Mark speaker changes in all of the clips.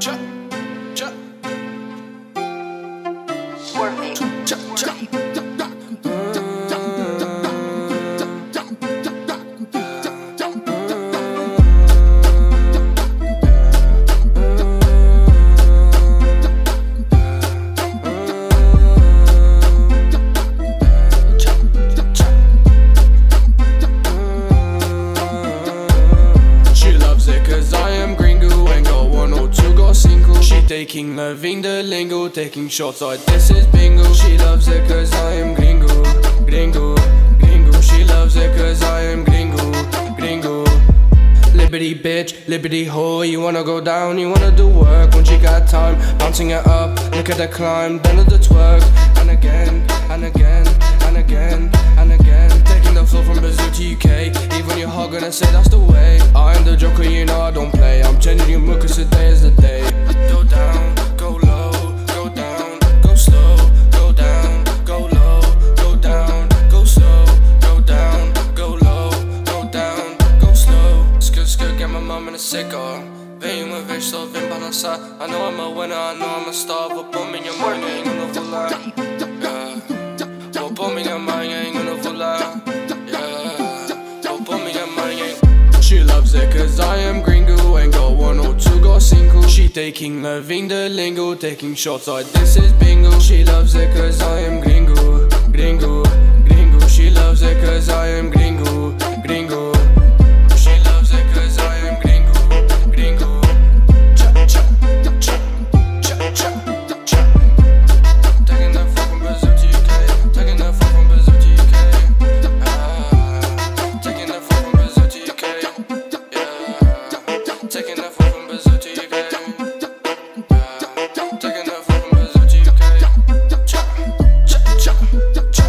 Speaker 1: Cha, cha.
Speaker 2: Working.
Speaker 1: Cha, cha. Taking, loving the lingo, taking shots like this is bingo. She loves it cause I am gringo, gringo, gringo. She loves it cause I am gringo, gringo. Liberty bitch, liberty whore. You wanna go down, you wanna do work. When she got time, bouncing it up. Look at the climb, then at the twerk. And again, and again, and again, and again. Taking the flow from Brazil to UK. Even your heart gonna say that's the way. I am the joker, you know I don't play. I'm changing your mood cause today is the day. Go down, go low, go down, go slow, go down, go low, go down, go slow, go down, go low, go down, go slow. Skr, get my mum in a cigar. Vem uma vez só vem balançar. I know I'm a winner, I know I'm a star. Vou pôr minha mãe, ainda não vou lá. Vou pôr minha mãe, ainda não vou lá. Vou pôr minha mãe. She loves it cause I am gringo. Ain't got one or two, got single. She taking, loving the lingo, taking shots like this is bingo. She loves it cause I am gringo, gringo, gringo. She loves it cause I am gringo, gringo. She loves it cause I am gringo, gringo. Cha, cha, cha, cha, cha, cha. Taking that fucking Brazil to UK. Taking that fucking Brazil to UK. Taking that fucking Brazil to UK. Yeah. Taking that fucking Brazil to UK. Taking that fucking Brazil to UK. Cha, cha, cha, cha.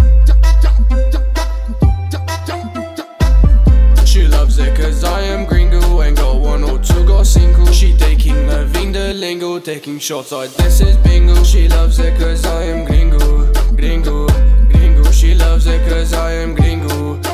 Speaker 1: She loves it cause I am gringo. Ain't got one or two, got single. She taking, loving the lingo, taking shots like this is bingo. She loves it cause I am gringo, gringo, gringo. She loves it cause I am gringo.